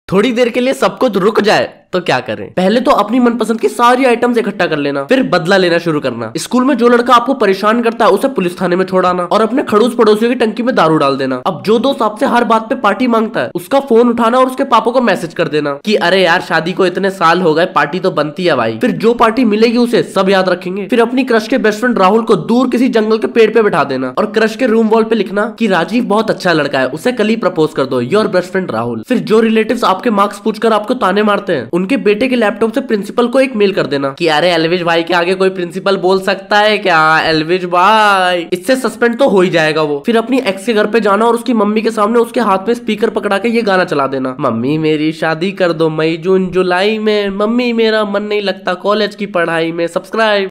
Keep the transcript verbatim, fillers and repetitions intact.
थोड़ी देर के लिए सब कुछ रुक जाए तो क्या करें? पहले तो अपनी मनपसंद की सारी आइटम्स इकट्ठा कर लेना, फिर बदला लेना शुरू करना। स्कूल में जो लड़का आपको परेशान करता है उसे पुलिस थाने में छोड़ाना और अपने खड़ूस पड़ोसियों की टंकी में दारू डाल देना। अब जो दोस्त आपसे हर बात पे पार्टी मांगता है उसका फोन उठाना और उसके पापा को मैसेज कर देना कि अरे यार शादी को इतने साल हो गए, पार्टी तो बनती है भाई। फिर जो पार्टी मिलेगी उसे सब याद रखेंगे। फिर अपनी क्रश के बेस्ट फ्रेंड राहुल को दूर किसी जंगल के पेड़ पे बैठा देना और क्रश के रूम वॉल पे लिखना कि राजीव बहुत अच्छा लड़का है, उसे कल ही प्रपोज कर दो, योर बेस्ट फ्रेंड राहुल। फिर जो रिलेटिव्स आपके मार्क्स पूछकर आपको ताने मारते हैं उनके बेटे के लैपटॉप से प्रिंसिपल को एक मेल कर देना कि अरे एलविश भाई के आगे कोई प्रिंसिपल बोल सकता है क्या? एलविश भाई, इससे सस्पेंड तो हो ही जाएगा वो। फिर अपनी एक्स के घर पे जाना और उसकी मम्मी के सामने उसके हाथ में स्पीकर पकड़ा के ये गाना चला देना, मम्मी मेरी शादी कर दो मई जून जुलाई में, मम्मी मेरा मन नहीं लगता कॉलेज की पढ़ाई में, सब्सक्राइब।